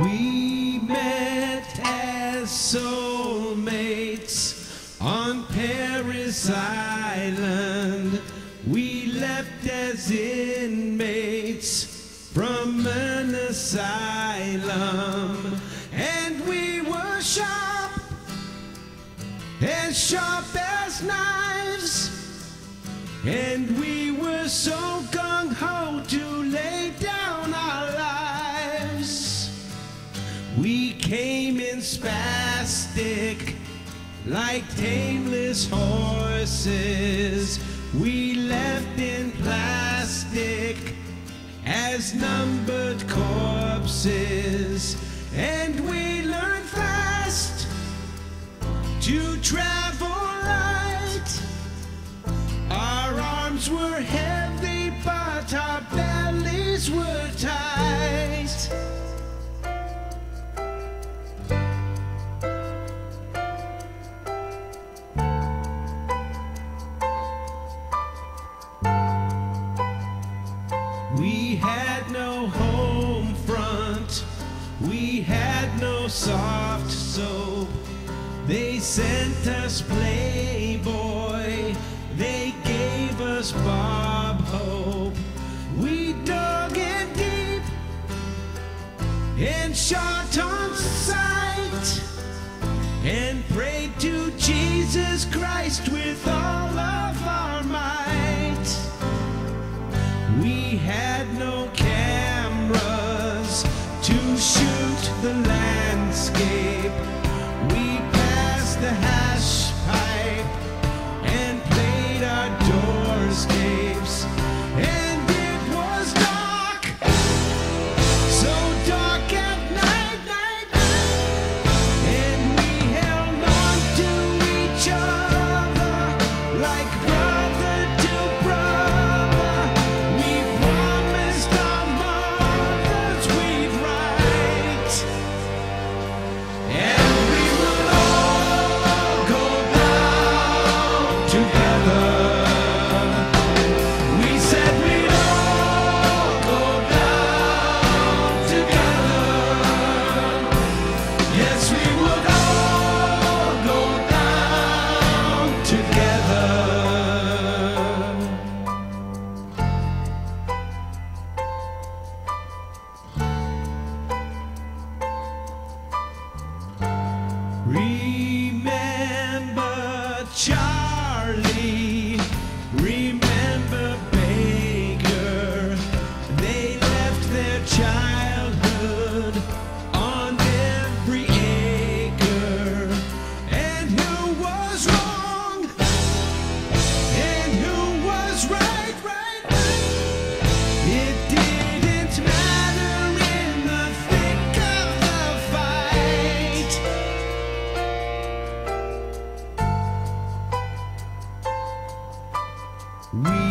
We met as soulmates on Paris Island. We left as inmates from an asylum, and we were sharp as knives, and we were so gung-ho to lay down our lives. We came in spastic like tameless horses. We left in plastic as numbered corpses, and we learned fast to travel light. Our arms were heavy, but our bellies were tight. We had no home front, we had no soft soap. They sent us Playboy, they gave us Bob Hope. We dug in deep and shot on sight, and prayed to Jesus Christ with all of our might. We had no cameras to shoot the landscape. We passed the hash pipe and played our doorscapes. And it was dark, so dark at night, and we held on to each other like brother to brother. We promised our mothers we'd write, and we would all go down together. We said we'd all go down together. Yes, we would all go down together. Remember Charlie, remember Baker. They left their childhood on every acre. And who was wrong and who was right, it didn't matter in the thick of the fight. We